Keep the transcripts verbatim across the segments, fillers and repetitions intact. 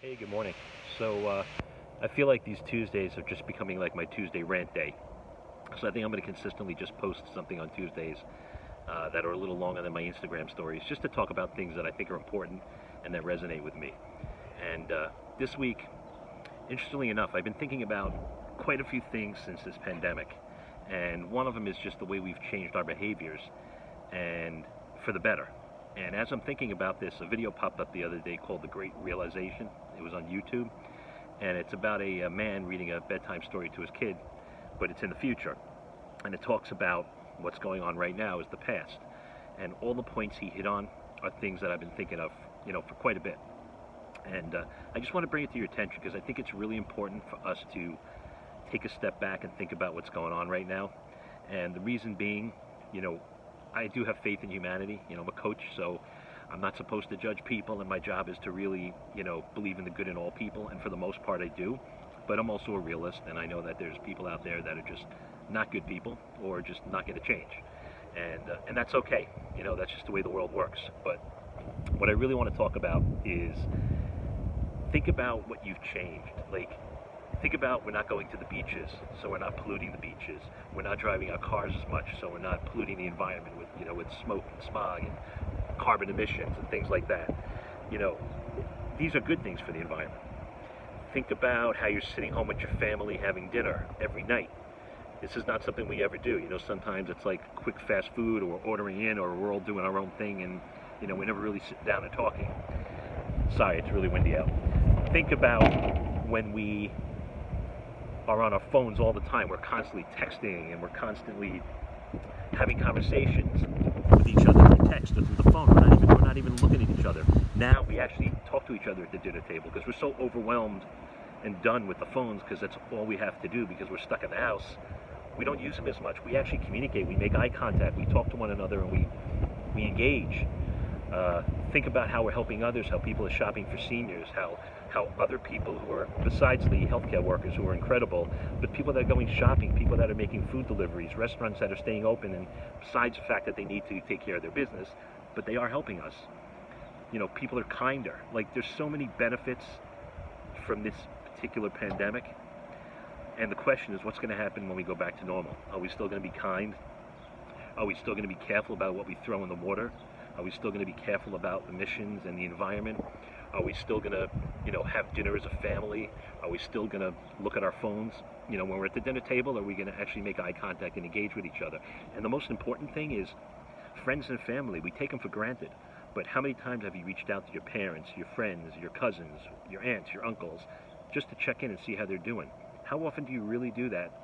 Hey, good morning. So, uh, I feel like these Tuesdays are just becoming like my Tuesday rant day. So I think I'm going to consistently just post something on Tuesdays uh, that are a little longer than my Instagram stories, just to talk about things that I think are important and that resonate with me. And uh, this week, interestingly enough, I've been thinking about quite a few things since this pandemic. And one of them is just the way we've changed our behaviors, and for the better. And as I'm thinking about this, a video popped up the other day called The Great Realization. It was on YouTube, and it's about a, a man reading a bedtime story to his kid, but it's in the future. And it talks about what's going on right now is the past. And all the points he hit on are things that I've been thinking of, you know, for quite a bit. And uh, I just want to bring it to your attention because I think it's really important for us to take a step back and think about what's going on right now. And the reason being, you know, I do have faith in humanity. You know, I'm a coach, so I'm not supposed to judge people, and my job is to really, you know, believe in the good in all people, and for the most part I do. But I'm also a realist, and I know that there's people out there that are just not good people, or just not going to change. And, uh, and that's okay. You know, that's just the way the world works. But what I really want to talk about is think about what you've changed. Like, think about we're not going to the beaches, so we're not polluting the beaches. We're not driving our cars as much, so we're not polluting the environment with, you know, with smoke and smog and carbon emissions and things like that. You know, these are good things for the environment. Think about how you're sitting home with your family having dinner every night. This is not something we ever do. You know, sometimes it's like quick fast food, or ordering in, or we're all doing our own thing, and, you know, we never really sit down and talking. Sorry, it's really windy out. Think about when we are on our phones all the time. We're constantly texting, and we're constantly having conversations with each other through text or through the phone. We're not even, we're not even looking at each other. Now we actually talk to each other at the dinner table because we're so overwhelmed and done with the phones, because that's all we have to do because we're stuck in the house. We don't use them as much. We actually communicate. We make eye contact. We talk to one another, and we, we engage. Uh, think about how we're helping others, how people are shopping for seniors, how how other people who are, besides the healthcare workers who are incredible, but people that are going shopping, people that are making food deliveries, restaurants that are staying open, and besides the fact that they need to take care of their business, but they are helping us. You know, people are kinder. Like, there's so many benefits from this particular pandemic, and the question is, what's going to happen when we go back to normal? Are we still going to be kind? Are we still going to be careful about what we throw in the water? Are we still going to be careful about emissions and the environment? Are we still going to, you know, have dinner as a family? Are we still going to look at our phones, you know, when we're at the dinner table? Are we going to actually make eye contact and engage with each other? And the most important thing is friends and family. We take them for granted. But how many times have you reached out to your parents, your friends, your cousins, your aunts, your uncles, just to check in and see how they're doing? How often do you really do that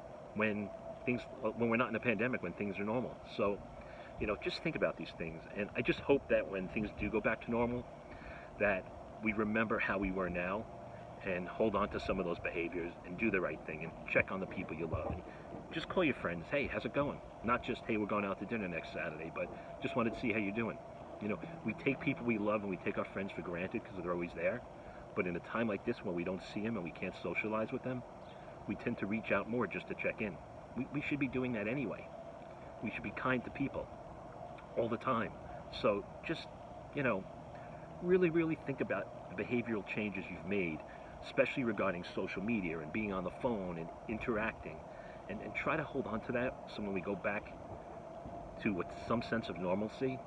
when things, when we're not in a pandemic, when things are normal? So, you know, just think about these things. And I just hope that when things do go back to normal, that we remember how we were now and hold on to some of those behaviors and do the right thing and check on the people you love. And just call your friends, hey, how's it going? Not just, hey, we're going out to dinner next Saturday, but just wanted to see how you're doing. You know, we take people we love and we take our friends for granted because they're always there. But in a time like this when we don't see them and we can't socialize with them, we tend to reach out more just to check in. We, we should be doing that anyway. We should be kind to people all the time. So just, you know, really, really think about the behavioral changes you've made, especially regarding social media and being on the phone and interacting, and, and try to hold on to that so when we go back to what, some sense of normalcy,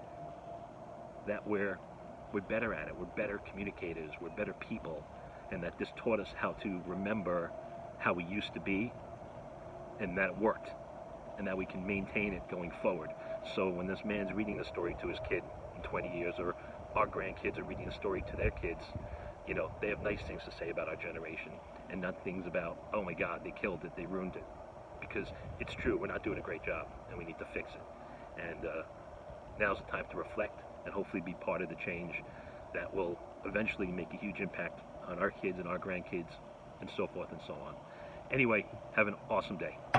that we're, we're better at it, we're better communicators, we're better people, and that this taught us how to remember how we used to be, and that it worked, and that we can maintain it going forward. So when this man's reading the story to his kid in twenty years, or our grandkids are reading a story to their kids, you know, they have nice things to say about our generation, and not things about, oh my God, they killed it, they ruined it. Because it's true, we're not doing a great job, and we need to fix it. And uh, now's the time to reflect and hopefully be part of the change that will eventually make a huge impact on our kids and our grandkids, and so forth and so on. Anyway, have an awesome day.